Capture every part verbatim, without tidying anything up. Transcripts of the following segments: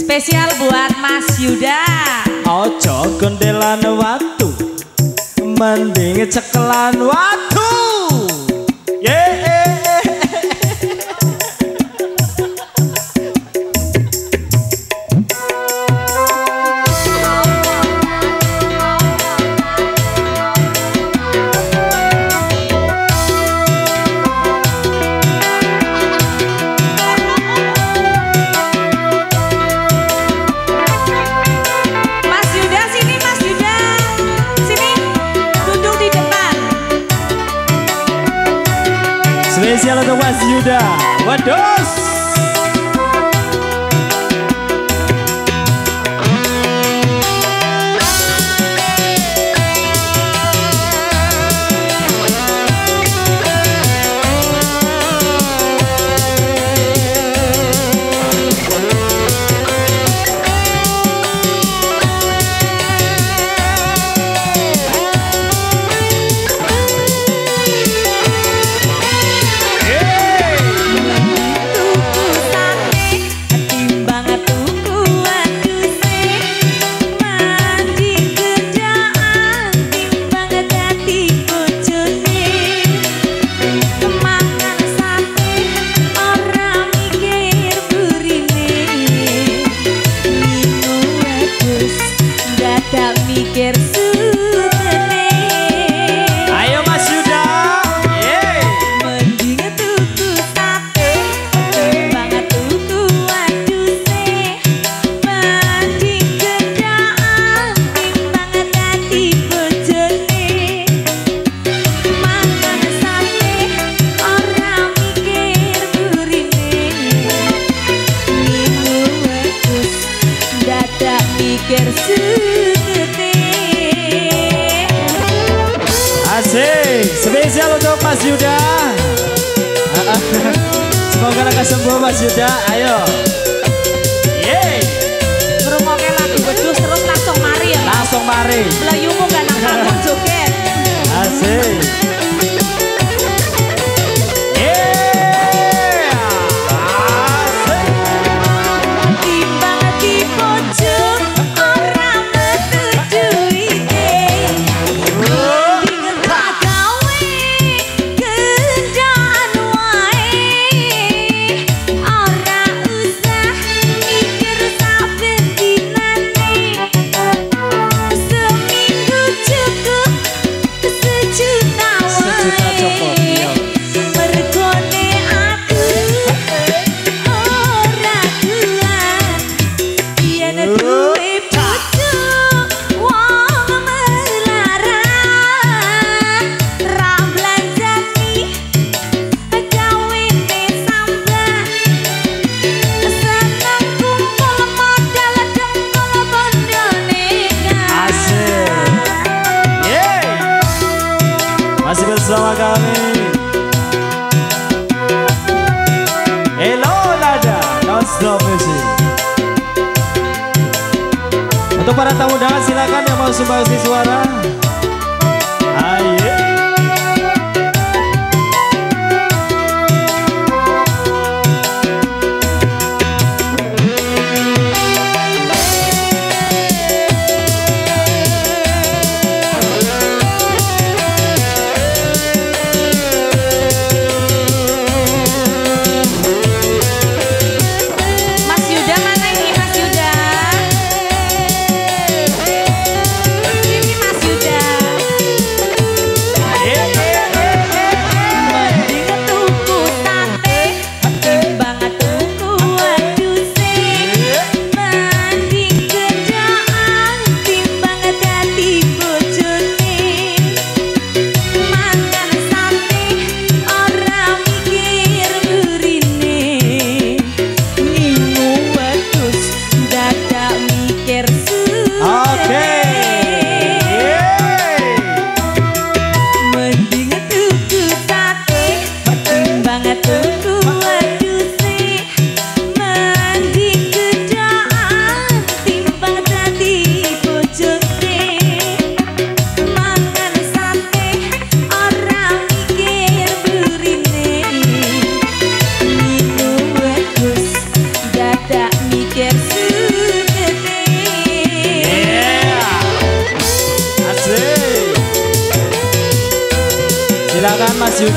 Spesial buat Mas Yuda. Ojo gondelan watu, mending cekelan watu. Yeay. Spesial untuk Mas Yuda. Wados. Mikir sutene. Ayo Mas Yuda. Yeay. Mending tuku sate, banget tuku aduse. Mending gedaan, banget dadi bojone. Makan sate, ora mikir burine. Minum wedhus, dadak mikir sutene. Asik, spesial untuk Mas Yuda. Semoga lekas sembuh Mas Yuda. Ayo. Yeay. Ngrungokke lagu wedhus terus langsung mari ya. Langsung mari. Mlayumu kan nang panggung joget. Asik. Masih bersama kami. Hello Lada, non-stop music. Untuk para tamu undangan silakan yang mau sumbangsi suara. Ayo. Mas Yuda.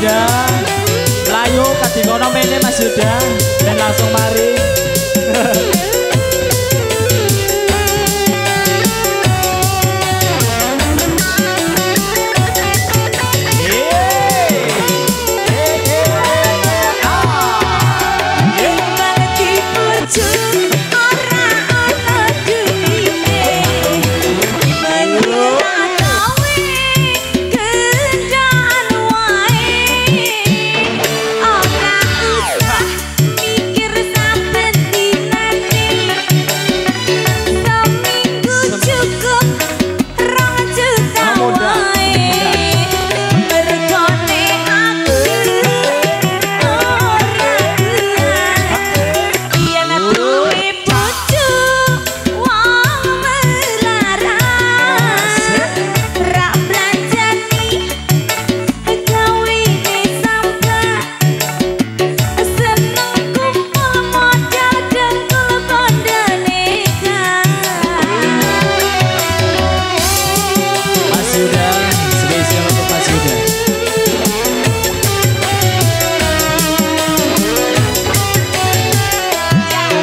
Yuda. Layu kadingono mene Mas Yuda dan langsung mari.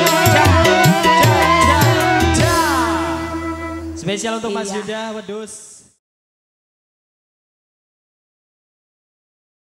Spesial untuk Mas Yuda, wedus.